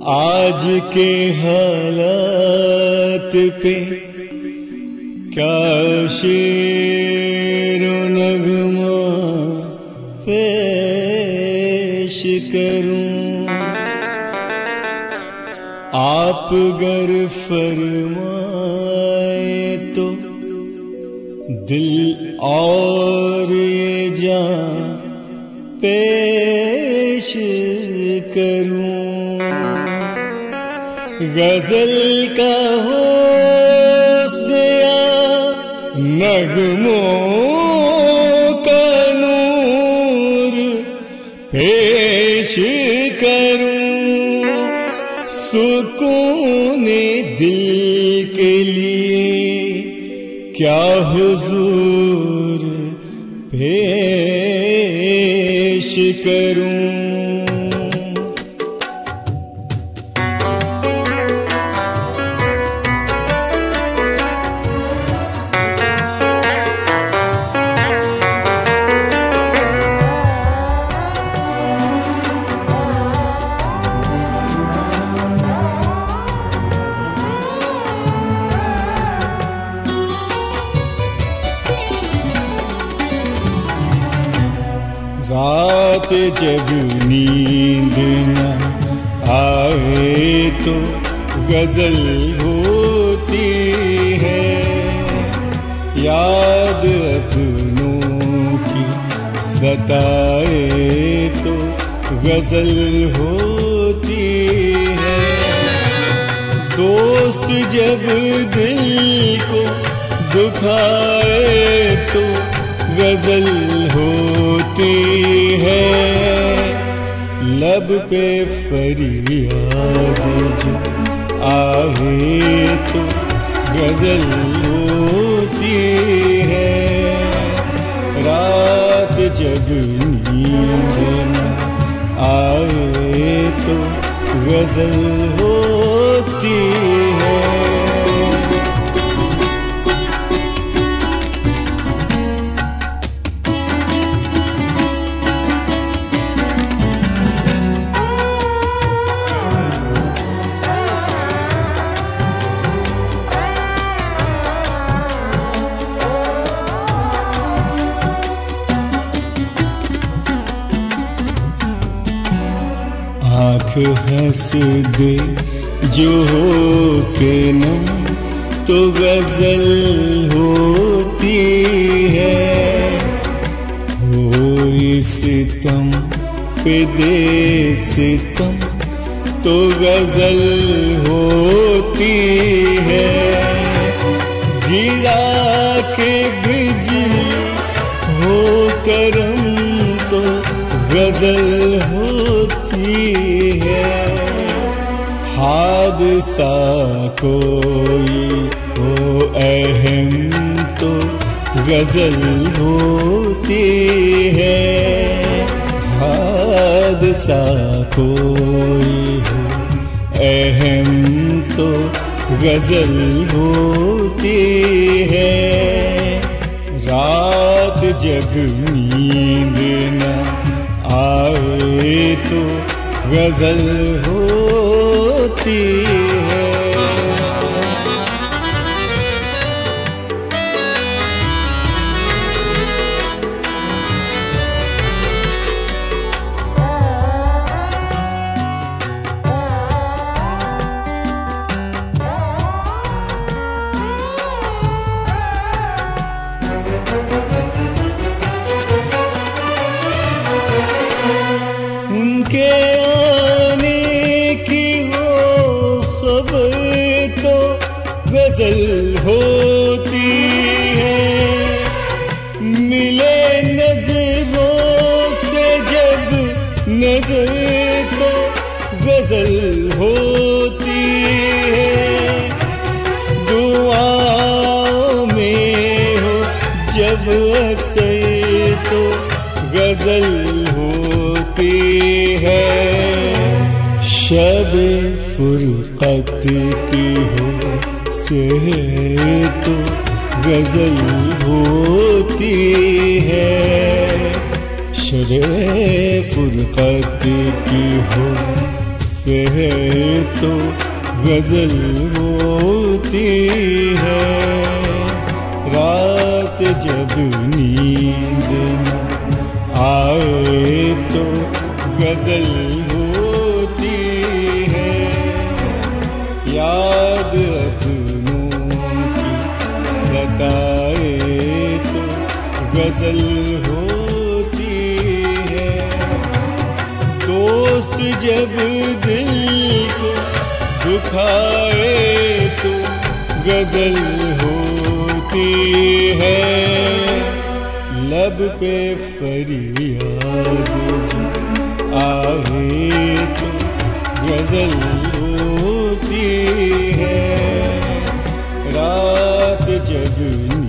आज के हालात पे क्या शेरो नगमा पेश करूं। आप गर फरमाए तो दिल और ये जान पेश करूं। गजल का हुस्न या नगमों का नूर पेश करूं। सुकून दिल के लिए क्या हुजूर पेश करूं। रात जब नींद न आए तो गजल होती है। याद अपनों की सताए तो गजल होती है। दोस्त जब दिल को दुखाए तो गजल होती है। लब पे फरियाद जो आए तो गजल होती है। रात जब नींद न आए तो गजल होती है। आँख हंस दे जो हो के न तो गजल होती है। कोई सितम पे दे सितम तो गजल होती है। गिरा के बिजली हो करम तो गजल होती है। हादसा कोई हो अहम तो गजल होती है। हादसा कोई हो अहम तो गजल होती है। रात जब नींद न आए तो गजल होती है। उनके आने की हो खबर तो गजल होती है। मिले नजरों से जब नजर तो गजल होती है। दुआओं में हो जब असर तो गजल होती है। शब फुरकत की हो से तो गजल होती है। शब फुरकत की हो सेहर तो गजल होती है। रात जब नींद न आए तो गजल होती है। याद अपनों की सताए तो गजल होती है। दोस्त जब दिल को दुखाए तो गजल होती है। लब पे फरियाद जो आए तो गजल होती है। रात जब